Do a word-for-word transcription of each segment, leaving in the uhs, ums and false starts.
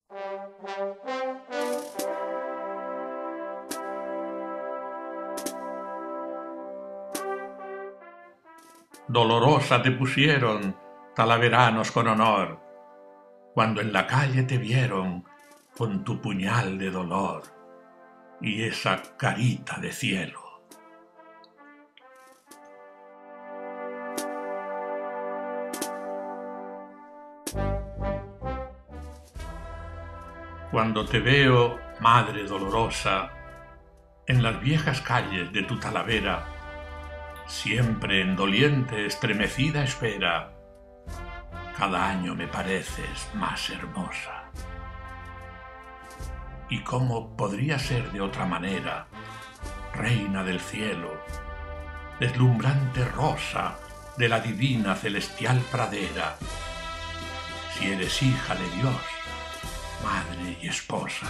Dolorosa te pusieron talaveranos con honor, cuando en la calle te vieron con tu puñal de dolor y esa carita de cielo. Cuando te veo, madre dolorosa, en las viejas calles de tu Talavera, siempre en doliente estremecida espera, cada año me pareces más hermosa. ¿Y cómo podría ser de otra manera, reina del cielo, deslumbrante rosa de la divina celestial pradera, si eres hija de Dios, madre y esposa?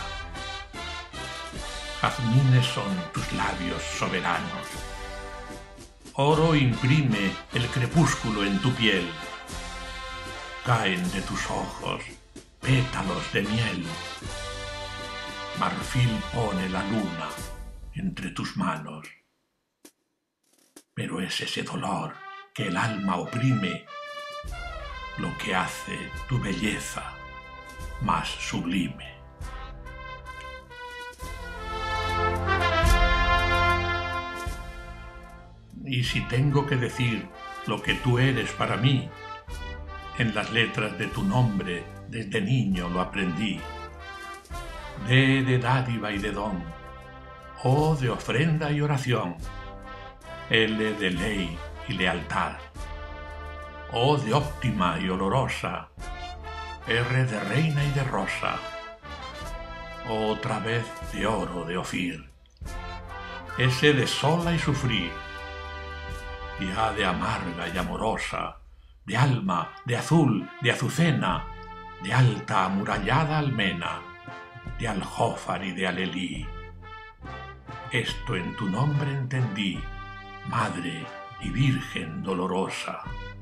Jazmines son tus labios soberanos, oro imprime el crepúsculo en tu piel, caen de tus ojos pétalos de miel, marfil pone la luna entre tus manos, pero es ese dolor que el alma oprime lo que hace tu belleza más sublime. Y si tengo que decir lo que tú eres para mí, en las letras de tu nombre desde niño lo aprendí. D de dádiva y de don, O de ofrenda y oración, L de ley y lealtad, O de óptima y olorosa, R de reina y de rosa, otra vez de oro de Ofir, S de sola y sufrir, y A de amarga y amorosa, de alma, de azul, de azucena, de alta amurallada almena, de aljófar y de alelí. Esto en tu nombre entendí, madre y virgen dolorosa.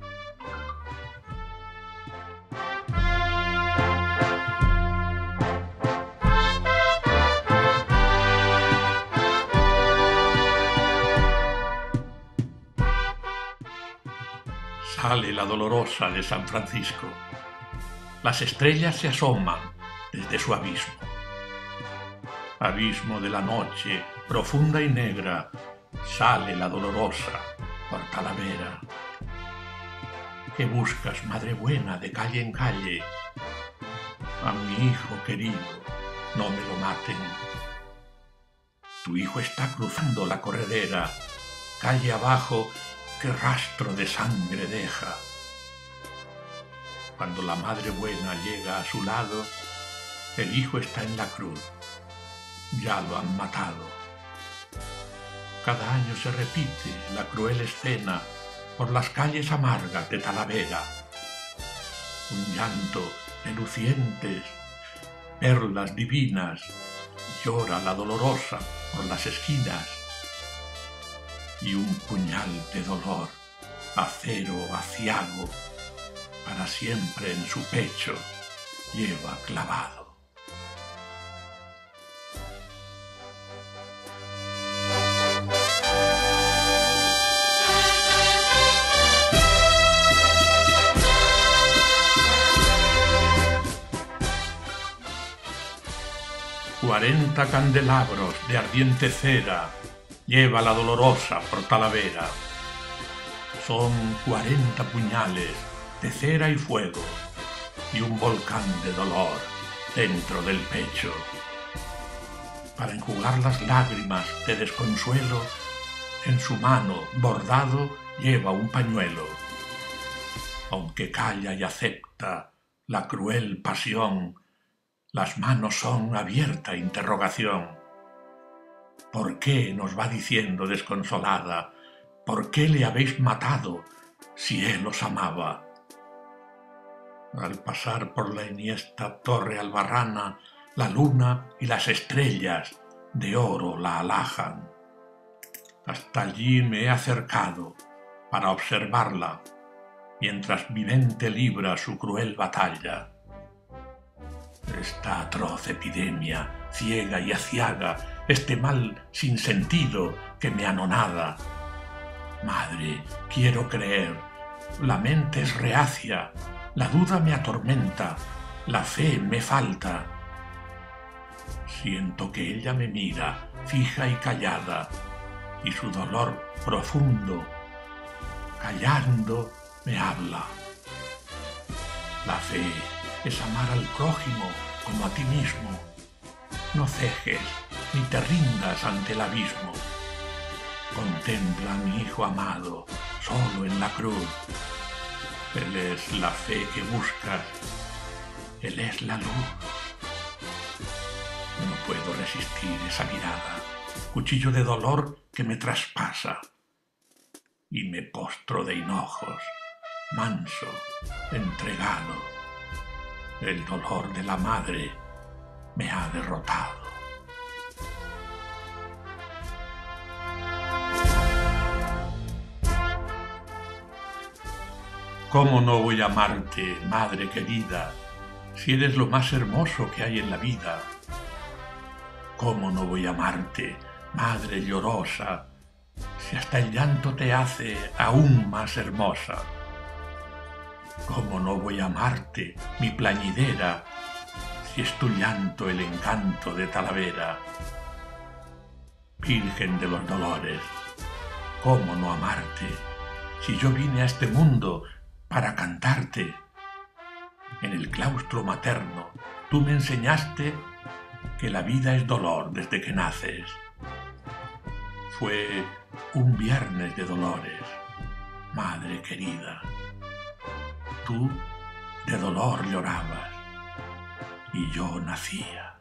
Sale la dolorosa de San Francisco. Las estrellas se asoman desde su abismo. Abismo de la noche, profunda y negra, sale la dolorosa por Talavera. ¿Qué buscas, madre buena, de calle en calle? A mi hijo querido, no me lo maten. Tu hijo está cruzando la corredera, calle abajo, qué rastro de sangre deja. Cuando la madre buena llega a su lado, el hijo está en la cruz, ya lo han matado. Cada año se repite la cruel escena por las calles amargas de Talavera. Un llanto de lucientes, perlas divinas, llora la dolorosa por las esquinas, y un puñal de dolor, acero aciago, para siempre en su pecho lleva clavado. Cuarenta candelabros de ardiente cera lleva la dolorosa por Talavera. Son cuarenta puñales de cera y fuego y un volcán de dolor dentro del pecho. Para enjugar las lágrimas de desconsuelo, en su mano bordado lleva un pañuelo. Aunque calla y acepta la cruel pasión, las manos son abierta interrogación. ¿Por qué nos va diciendo desconsolada? ¿Por qué le habéis matado si él os amaba? Al pasar por la enhiesta torre albarrana, la luna y las estrellas de oro la alajan. Hasta allí me he acercado para observarla, mientras mi mente libra su cruel batalla. Esta atroz epidemia ciega y aciaga, este mal sin sentido que me anonada. Madre, quiero creer, la mente es reacia, la duda me atormenta, la fe me falta. Siento que ella me mira, fija y callada, y su dolor profundo, callando, me habla. La fe es amar al prójimo como a ti mismo. No cejes ni te rindas ante el abismo. Contempla a mi Hijo amado, solo en la cruz. Él es la fe que buscas, Él es la luz. No puedo resistir esa mirada, cuchillo de dolor que me traspasa. Y me postro de hinojos, manso, entregado. El dolor de la madre me ha derrotado. ¿Cómo no voy a amarte, madre querida, si eres lo más hermoso que hay en la vida? ¿Cómo no voy a amarte, madre llorosa, si hasta el llanto te hace aún más hermosa? ¿Cómo no voy a amarte, mi plañidera, si es tu llanto el encanto de Talavera? Virgen de los dolores, ¿cómo no amarte, si yo vine a este mundo para cantarte? En el claustro materno tú me enseñaste que la vida es dolor desde que naces. Fue un viernes de dolores, madre querida. Tú de dolor llorabas y yo nacía.